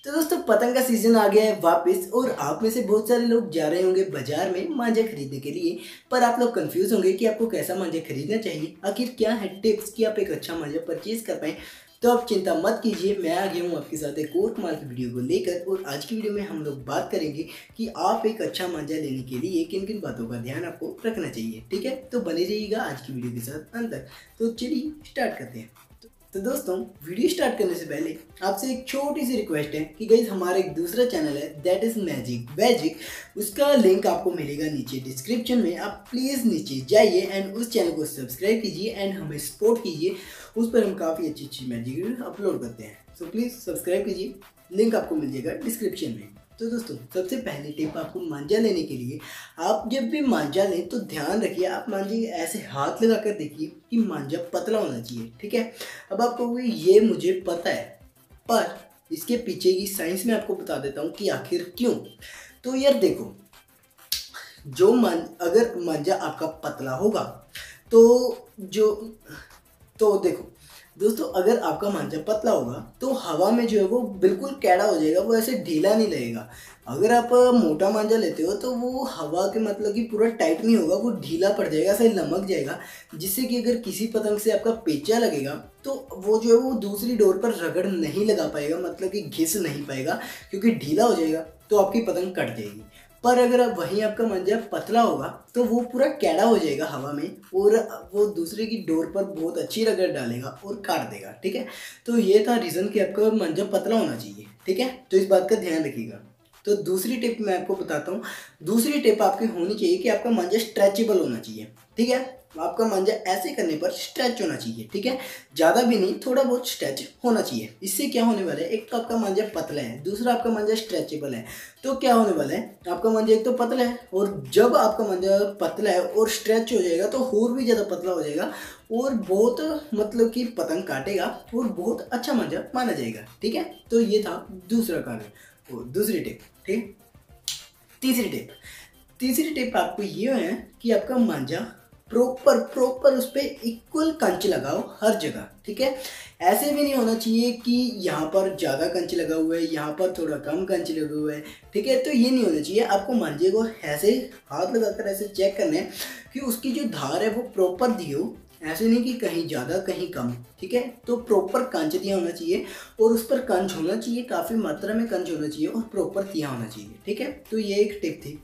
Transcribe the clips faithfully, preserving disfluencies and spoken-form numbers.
तो दोस्तों पतंग का सीजन आ गया है वापस और आप में से बहुत सारे लोग जा रहे होंगे बाजार में मांझा खरीदने के लिए। पर आप लोग कंफ्यूज होंगे कि आपको कैसा मांझा खरीदना चाहिए, आखिर क्या है टिप्स कि आप एक अच्छा मांझा परचेज कर पाएँ। तो आप चिंता मत कीजिए, मैं आ गया हूँ आपके साथ एक और कमाल की वीडियो को लेकर। और आज की वीडियो में हम लोग बात करेंगे कि आप एक अच्छा मांझा लेने के लिए किन किन बातों का ध्यान आपको रखना चाहिए। ठीक है, तो बने रहिएगा आज की वीडियो के साथ अंत तक। तो चलिए स्टार्ट करते हैं। तो दोस्तों वीडियो स्टार्ट करने से पहले आपसे एक छोटी सी रिक्वेस्ट है कि गाइस हमारा एक दूसरा चैनल है दैट इज मैजिक वैजिक, उसका लिंक आपको मिलेगा नीचे डिस्क्रिप्शन में। आप प्लीज़ नीचे जाइए एंड उस चैनल को सब्सक्राइब कीजिए एंड हमें सपोर्ट कीजिए। उस पर हम काफ़ी अच्छी अच्छी मैजिक वीडियो अपलोड करते हैं, सो प्लीज़ सब्सक्राइब कीजिए, लिंक आपको मिल जाएगा डिस्क्रिप्शन में। तो दोस्तों सबसे पहली टिप आपको मांझा लेने के लिए, आप जब भी मांझा लें तो ध्यान रखिए आप मांझे ऐसे हाथ लगा कर देखिए कि मांझा पतला होना चाहिए। ठीक है, अब आप कहोगे ये मुझे पता है, पर इसके पीछे की साइंस में आपको बता देता हूँ कि आखिर क्यों। तो यार देखो, जो मान अगर मांझा आपका पतला होगा तो जो तो देखो दोस्तों, अगर आपका मांझा पतला होगा तो हवा में जो है वो बिल्कुल कैड़ा हो जाएगा, वो ऐसे ढीला नहीं लगेगा। अगर आप मोटा मांझा लेते हो तो वो हवा के मतलब कि पूरा टाइट नहीं होगा, वो ढीला पड़ जाएगा, ऐसे लमक जाएगा, जिससे कि अगर किसी पतंग से आपका पेचा लगेगा तो वो जो है वो दूसरी डोर पर रगड़ नहीं लगा पाएगा, मतलब कि घिस नहीं पाएगा, क्योंकि ढीला हो जाएगा तो आपकी पतंग कट जाएगी। पर अगर आप वहीं आपका मांझा पतला होगा तो वो पूरा कैड़ा हो जाएगा हवा में, और वो दूसरे की डोर पर बहुत अच्छी रगड़ डालेगा और काट देगा। ठीक है, तो ये था रीज़न कि आपका मांझा पतला होना चाहिए। ठीक है, तो इस बात का ध्यान रखिएगा। तो दूसरी टिप मैं आपको बताता हूँ। दूसरी टिप आपकी होनी चाहिए कि आपका मांझा स्ट्रेचेबल होना चाहिए। ठीक है, आपका मांझा ऐसे करने पर स्ट्रेच होना चाहिए। ठीक है, ज़्यादा भी नहीं, थोड़ा बहुत स्ट्रेच होना चाहिए। इससे क्या होने वाला है, एक तो आपका मांझा पतला है, दूसरा आपका मांझा स्ट्रेचेबल है। तो क्या होने वाला है, आपका मांझा एक तो पतला है, और जब आपका मांझा पतला है और स्ट्रेच हो जाएगा तो और भी ज़्यादा पतला हो जाएगा और बहुत मतलब कि पतंग काटेगा और बहुत अच्छा मांझा माना जाएगा। ठीक है, तो ये था दूसरा कारण और दूसरी टिप। ठीक, तीसरी टिप तीसरी टिप आपको ये है कि आपका मांझा प्रॉपर प्रॉपर उस पर इक्वल कंच लगाओ हर जगह। ठीक है, ऐसे भी नहीं होना चाहिए कि यहाँ पर ज़्यादा कंच लगा हुआ है, यहाँ पर थोड़ा कम कंच लगा हुआ है। ठीक है, तो ये नहीं होना चाहिए। आपको मांझे को ऐसे हाथ लगाकर ऐसे चेक करना है कि उसकी जो धार है वो प्रॉपर दी हो, ऐसे नहीं कि कहीं ज़्यादा कहीं कम। ठीक है, तो प्रॉपर कंच दिया होना चाहिए और उस पर कंच होना चाहिए, काफ़ी मात्रा में कंच होना चाहिए और प्रॉपर दिया होना चाहिए। ठीक है, तो ये एक टिप थी।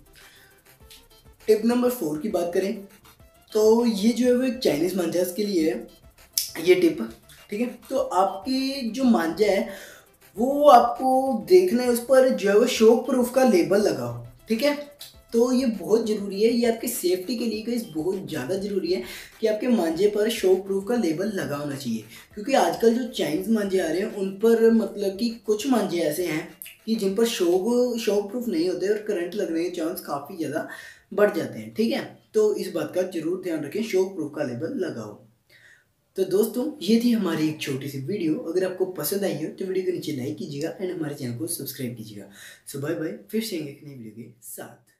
टिप नंबर फोर की बात करें तो ये जो है वो एक चाइनीज़ मांझा के लिए है ये टिप। ठीक है, तो आपकी जो मांझा है वो आपको देखना है उस पर जो है वो शॉक प्रूफ का लेबल लगाओ। ठीक है, तो ये बहुत ज़रूरी है, ये आपकी सेफ्टी के लिए गाइस बहुत ज़्यादा ज़रूरी है कि आपके मांझे पर शॉक प्रूफ का लेबल लगा होना चाहिए। क्योंकि आजकल जो चाइनीज़ मांझे आ रहे हैं उन पर मतलब कि कुछ मांझे ऐसे हैं कि जिन पर शॉक शॉक प्रूफ नहीं होते और करंट लगने के चांस काफ़ी ज़्यादा बढ़ जाते हैं। ठीक है, तो इस बात का जरूर ध्यान रखें, शॉक प्रूफ का लेबल लगाओ। तो दोस्तों ये थी हमारी एक छोटी सी वीडियो। अगर आपको पसंद आई हो तो वीडियो को नीचे लाइक कीजिएगा एंड हमारे चैनल को सब्सक्राइब कीजिएगा। सो बाय बाय, फिर से एक नई वीडियो के साथ।